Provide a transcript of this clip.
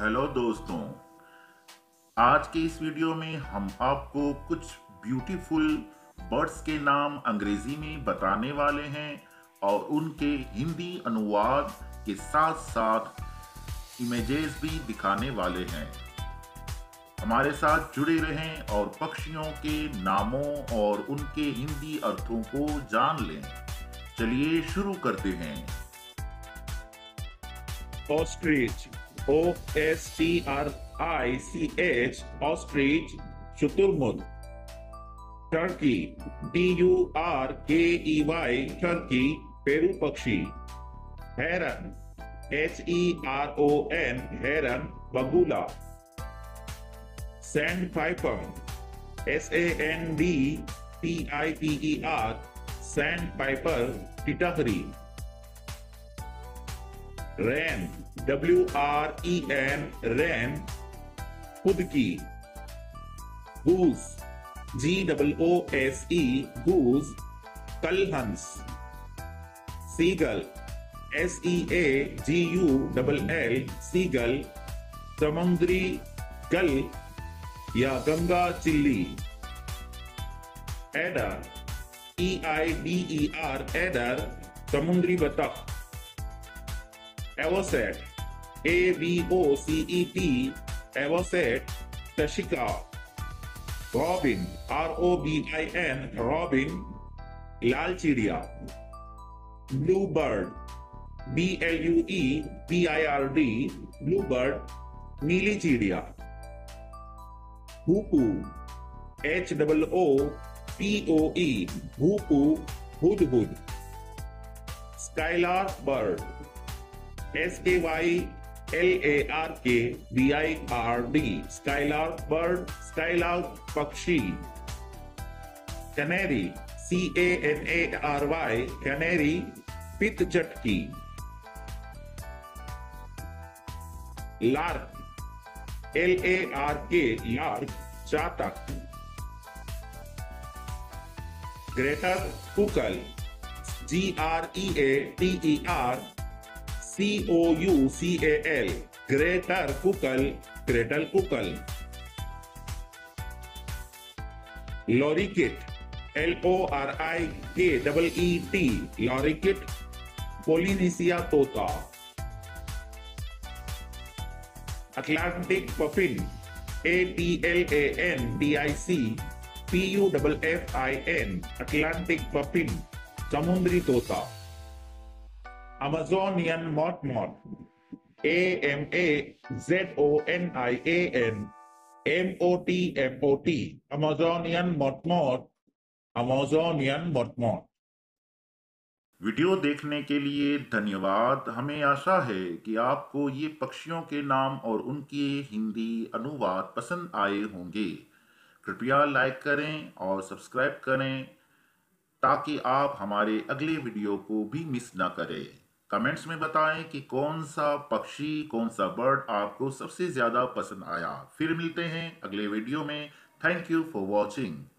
Hello दोस्तों, आज के इस वीडियो में हम आपको कुछ ब्यूटीफुल बर्ड्स के नाम अंग्रेजी में बताने वाले हैं और उनके हिंदी अनुवाद के साथ साथ इमेजेस भी दिखाने वाले हैं। हमारे साथ जुड़े रहें और पक्षियों के नामों और उनके हिंदी अर्थों को जान लें। चलिए शुरू करते हैं। ऑस्ट्रिच, OSTRICH, ऑस्ट्रिच, शुतुरमुर्ग। टर्की, TURKEY, टर्की, पेरू पक्षी। हेरन, HERON, हेरन, बगुला। Sandpiper, SANDPIPER, sandpiper, टिटहरी। रैन, WREN, रैन, खुदकी। गूस, GOOSE, गूस, कलहंस। सीगल, SEAGULL, सीगल, समुद्री गल या गंगा चिल्ली। एडर, EIDER, एडर, समुद्री बतख। एवोसेट, AVOCET, एवोसेट, तशिका। रॉबिन, ROBIN, रॉबिन, लाल चिड़िया। Blue bird, BLUEBIRD, blue bird, नीली चिड़िया। हुपू, HOOPOE, हुपू, हुदहुद। Skylark bird, SKYLARKBIRD, skylark bird, स्काइलार्क पक्षी। कैनेरी, CANARY, कैनेरी, पितचटकी। लार्क, LARK, लार्क, चातक। Greater coucal, GREATER COUCAL, greater coucal, greater coucal. Lorikeet, LORIKEET, lorikeet, Polynesia तोता। Atlantic puffin, ATLANTIC PUFFIN, Atlantic puffin, समुद्री तोता। Amazonian motmot, AMAZONIAN MOTMOT, Amazonian motmot, Amazonian motmot. Video देखने के लिए धन्यवाद। हमें आशा है कि आपको ये पक्षियों के नाम और उनके हिंदी अनुवाद पसंद आए होंगे। कृपया लाइक करें और सब्सक्राइब करें ताकि आप हमारे अगले वीडियो को भी मिस ना करें। कमेंट्स में बताएं कि कौन सा पक्षी, कौन सा बर्ड आपको सबसे ज़्यादा पसंद आया। फिर मिलते हैं अगले वीडियो में। Thank you for watching.